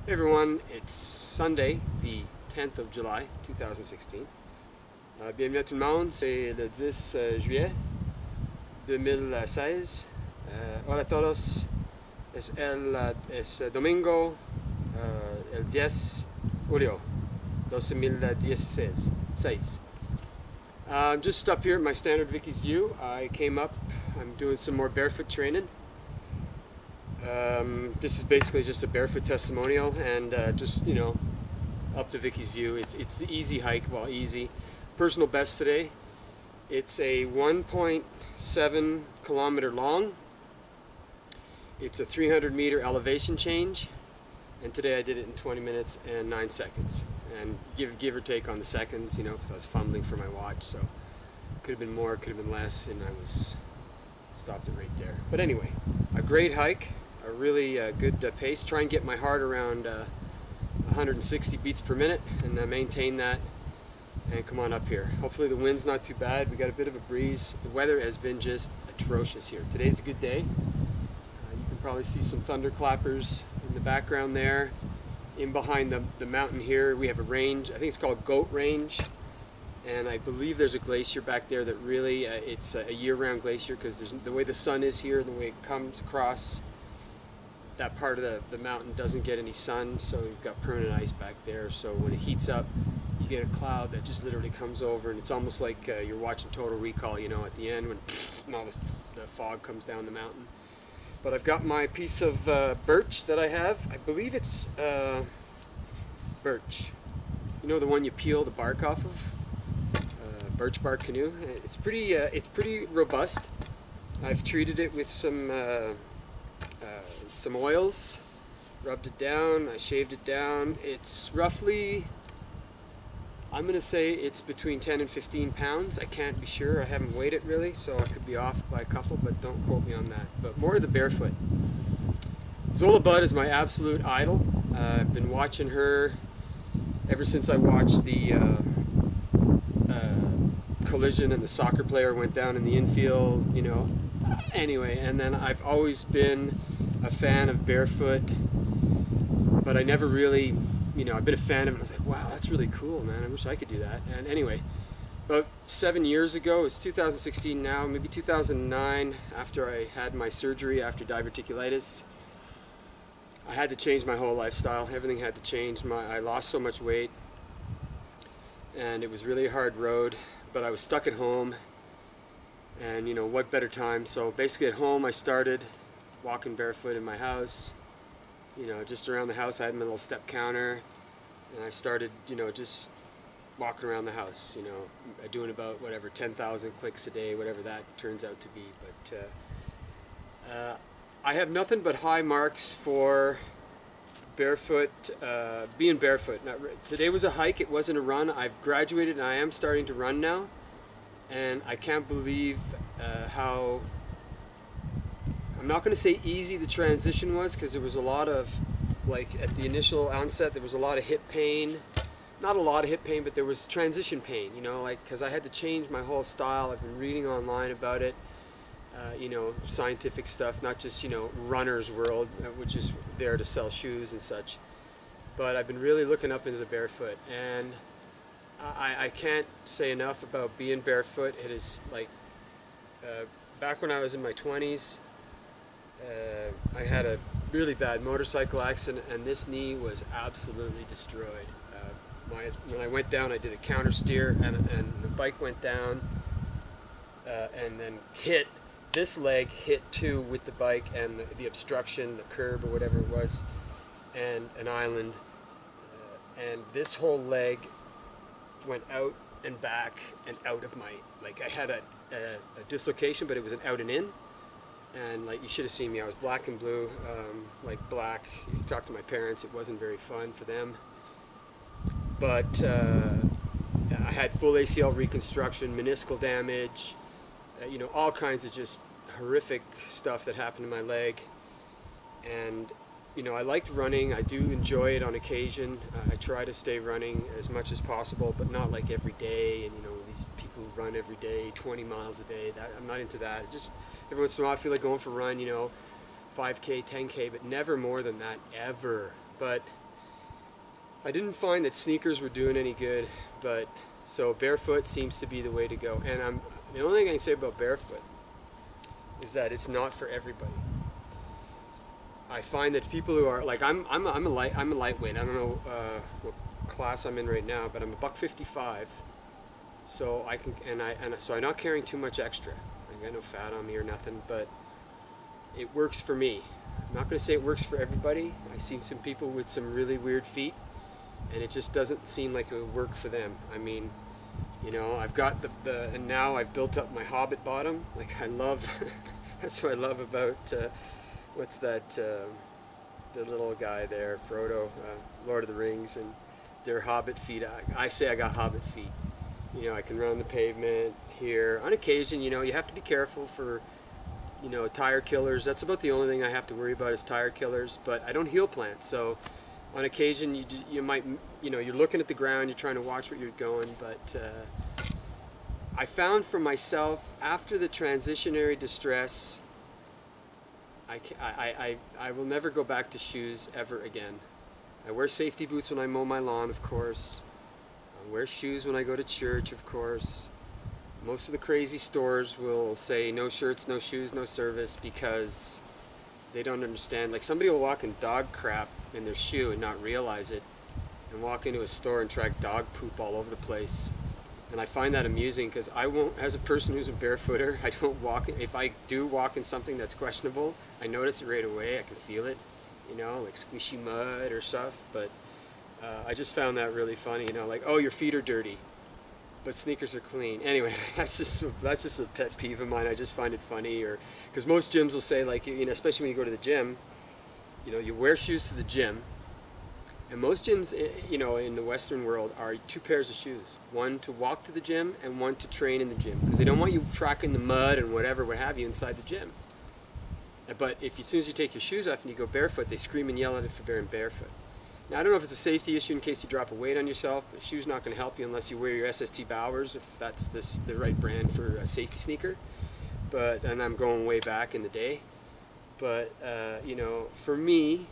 Hey everyone, it's Sunday, the 10th of July 2016. Bienvenue à tout le monde, c'est le 10 juillet 2016. Hola a todos, es domingo el 10 julio 2016. Just up here at my standard Vicky's View. I came up, I'm doing some more barefoot training. This is basically just a barefoot testimonial, and just, you know, up to Vicky's View. It's the easy hike, well, easy. Personal best today. It's a 1.7 kilometer long. It's a 300-meter elevation change, and today I did it in 20 minutes and 9 seconds. And give or take on the seconds, you know, because I was fumbling for my watch, so could have been more, could have been less, and I was stopped it right there. But anyway, a great hike. A really good pace. Try and get my heart around 160 beats per minute and maintain that, and come on up here. Hopefully the wind's not too bad. We got a bit of a breeze. The weather has been just atrocious here. Today's a good day. You can probably see some thunderclappers in the background there. In behind the mountain here we have a range. I think it's called Goat Range, and I believe there's a glacier back there that really it's a year-round glacier, because the way the sun is here, the way it comes across that part of the mountain doesn't get any sun, so you've got permanent ice back there. So when it heats up, you get a cloud that just literally comes over, and it's almost like you're watching Total Recall, you know, at the end when all the fog comes down the mountain. But I've got my piece of birch that I have. I believe it's birch. You know, the one you peel the bark off of? Birch bark canoe. It's pretty robust. I've treated it with some oils, rubbed it down, I shaved it down. It's roughly, I'm going to say it's between 10 and 15 pounds. I can't be sure, I haven't weighed it really, so I could be off by a couple, but don't quote me on that. But more of the barefoot. Zola Budd is my absolute idol. I've been watching her ever since I watched the collision and the soccer player went down in the infield, you know. Anyway, and then I've always been a fan of barefoot, but I never really, you know, I've been a fan of it. I was like, wow, that's really cool, man. I wish I could do that. And anyway, about 7 years ago, it's 2016 now, maybe 2009, after I had my surgery after diverticulitis, I had to change my whole lifestyle. Everything had to change. I lost so much weight, and it was really a hard road, but I was stuck at home. And, you know, what better time? So basically at home I started walking barefoot in my house. You know, just around the house I had my little step counter, and I started, you know, just walking around the house, you know, doing about whatever 10,000 clicks a day, whatever that turns out to be. But I have nothing but high marks for barefoot, being barefoot. Today was a hike, it wasn't a run. I've graduated and I am starting to run now. And I can't believe how, I'm not going to say easy the transition was, because there was a lot of, like at the initial onset, there was a lot of hip pain. Not a lot of hip pain, but there was transition pain, you know, like, because I had to change my whole style. I've been reading online about it, you know, scientific stuff, not just, you know, Runner's World, which is there to sell shoes and such. But I've been really looking up into the barefoot, and I can't say enough about being barefoot. It is like, back when I was in my 20s, I had a really bad motorcycle accident, and this knee was absolutely destroyed. When I went down, I did a counter steer, and the bike went down, and then hit, this leg hit too with the bike, and the obstruction, the curb or whatever it was, and an island, and this whole leg went out and back and out of my, like, I had a dislocation, but it was an out and in, and like, you should have seen me. I was black and blue, like black. You talk to my parents, it wasn't very fun for them, but I had full ACL reconstruction, meniscal damage, you know, all kinds of just horrific stuff that happened to my leg. And you know, I liked running. I do enjoy it on occasion. I try to stay running as much as possible, but not like every day. And you know, these people who run every day, 20 miles a day, I'm not into that. Just every once in a while I feel like going for a run, you know, 5K, 10K, but never more than that, ever. But I didn't find that sneakers were doing any good, but so barefoot seems to be the way to go. And the only thing I can say about barefoot is that it's not for everybody. I find that people who are like I'm a lightweight. I don't know what class I'm in right now, but I'm a $155, so I can so I'm not carrying too much extra. I got no fat on me or nothing, but it works for me. I'm not going to say it works for everybody. I've seen some people with some really weird feet, and it just doesn't seem like it would work for them. I mean, you know, I've got and now I've built up my Hobbit bottom. Like I love, that's what I love about, what's that, the little guy there, Frodo, Lord of the Rings, and their Hobbit feet. I say I got Hobbit feet. You know, I can run on the pavement here. On occasion, you know, you have to be careful for, you know, tire killers. That's about the only thing I have to worry about is tire killers, but I don't heel plant, so on occasion you might, you know, you're looking at the ground, you're trying to watch where you're going, but I found for myself after the transitionary distress, I will never go back to shoes ever again. I wear safety boots when I mow my lawn, of course. I wear shoes when I go to church, of course. Most of the crazy stores will say no shirts, no shoes, no service because they don't understand. Like somebody will walk in dog crap in their shoe and not realize it, and walk into a store and track dog poop all over the place. And I find that amusing because I won't, as a person who's a barefooter, I don't walk, if I do walk in something that's questionable, I notice it right away, I can feel it, you know, like squishy mud or stuff, but I just found that really funny, you know, like, oh, your feet are dirty, but sneakers are clean. Anyway, that's just a pet peeve of mine. I just find it funny, or because most gyms will say, like, you know, especially when you go to the gym, you know, you wear shoes to the gym, and most gyms, you know, in the Western world are 2 pairs of shoes, one to walk to the gym and one to train in the gym, because they don't want you tracking the mud and whatever, what have you, inside the gym. But if as soon as you take your shoes off and you go barefoot, they scream and yell at it for being barefoot. Now, I don't know if it's a safety issue in case you drop a weight on yourself, but shoes not going to help you unless you wear your SST Bowers, if that's the right brand for a safety sneaker. And I'm going way back in the day. But, you know, for me,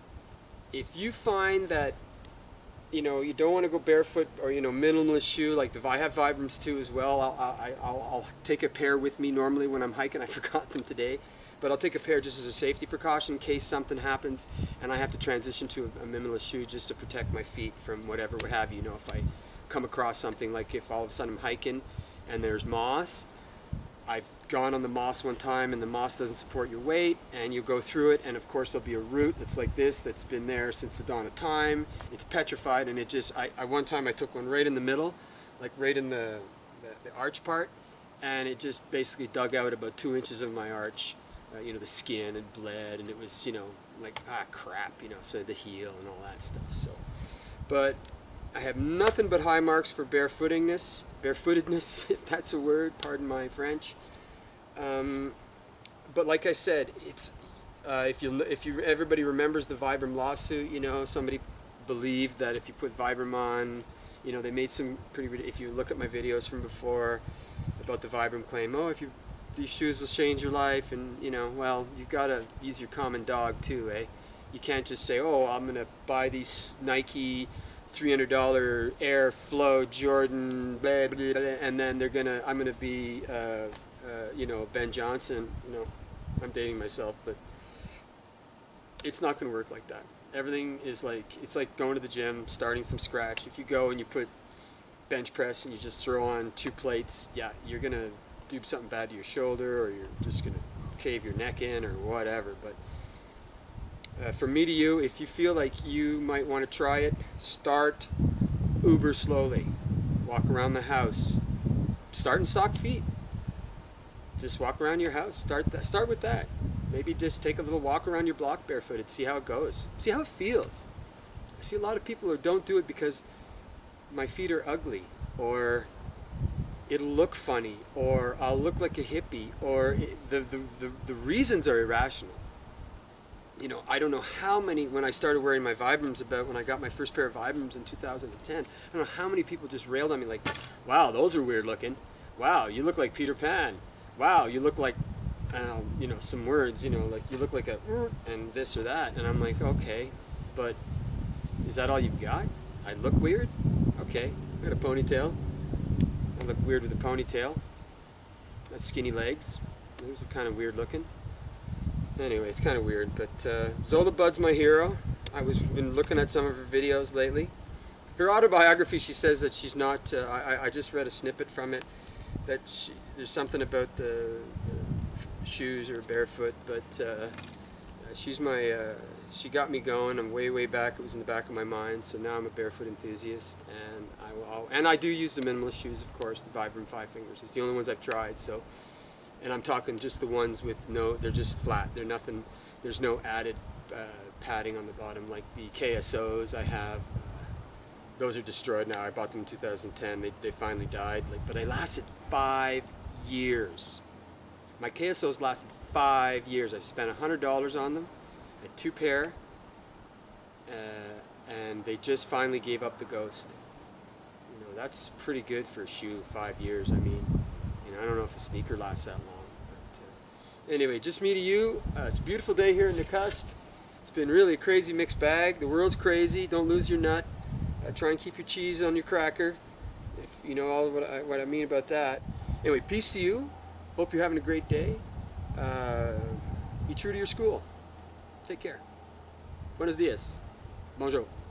if you find that, you know, you don't want to go barefoot or, you know, minimalist shoe, like I have Vibrams too as well. I'll take a pair with me normally when I'm hiking. I forgot them today. But I'll take a pair just as a safety precaution in case something happens and I have to transition to a minimalist shoe just to protect my feet from whatever, what have you. You know, if I come across something, like if all of a sudden I'm hiking and there's moss, I've gone on the moss one time and the moss doesn't support your weight, and you go through it, and of course there'll be a root that's like this that's been there since the dawn of time. It's petrified, and it just, one time I took one right in the middle, like right in the arch part, and it just basically dug out about 2 inches of my arch. You know, the skin and bled, and it was, you know, like, crap, you know, so the heel and all that stuff. So, but I have nothing but high marks for barefootedness, if that's a word, pardon my French. But like I said, it's, if everybody remembers the Vibram lawsuit, you know, somebody believed that if you put Vibram on, you know, they made some if you look at my videos from before about the Vibram claim, oh, if you these shoes will change your life, and you know, well, you've got to use your common dog too, eh? You can't just say, oh, I'm gonna buy these Nike $300 Air Flow Jordan, blah, blah, blah, and then I'm gonna be, you know, Ben Johnson. You know, I'm dating myself, but it's not gonna work like that. Everything is like, it's like going to the gym, starting from scratch. If you go and you put bench press and you just throw on 2 plates, yeah, you're gonna do something bad to your shoulder, or you're just going to cave your neck in or whatever. But from me to you, if you feel like you might want to try it, start uber slowly. Walk around the house. Start in sock feet. Just walk around your house. Start with that. Maybe just take a little walk around your block barefooted. See how it goes. See how it feels. I see a lot of people who don't do it because my feet are ugly, or it'll look funny, or I'll look like a hippie, or the reasons are irrational. You know, I don't know how many, when I started wearing my Vibrams, when I got my first pair of Vibrams in 2010, I don't know how many people just railed on me like, wow, those are weird looking. Wow, you look like Peter Pan. Wow, you look like, I don't know, you know, some words, you know, like you look like a, and this or that. And I'm like, okay, but is that all you've got? I look weird? Okay, I got a ponytail. I look weird with a ponytail. Got skinny legs. Those are kind of weird looking. Anyway, it's kind of weird, but Zola Budd's my hero. Been looking at some of her videos lately. Her autobiography, she says that she's not, I just read a snippet from it, that there's something about the shoes or barefoot, but she's my, she got me going. I'm way back, it was in the back of my mind, so now I'm a barefoot enthusiast, and I do use the minimalist shoes, of course, the Vibram 5 Fingers. It's the only ones I've tried, so, and I'm talking just the ones with they're just flat, they're nothing, there's no added padding on the bottom like the KSOs I have. Those are destroyed now. I bought them in 2010. They finally died. But they lasted 5 years. My KSOs lasted 5 years. I spent $100 on them. I had 2 pair, and they just finally gave up the ghost. You know, that's pretty good for a shoe. 5 years. I mean, you know, I don't know if a sneaker lasts that long. But anyway, just me to you. It's a beautiful day here in the cusp. It's been really a crazy mixed bag. The world's crazy. Don't lose your nut. Try and keep your cheese on your cracker, if you know all what I mean about that. Anyway, peace to you. Hope you're having a great day. Be true to your school. Take care. Buenos dias. Bonjour.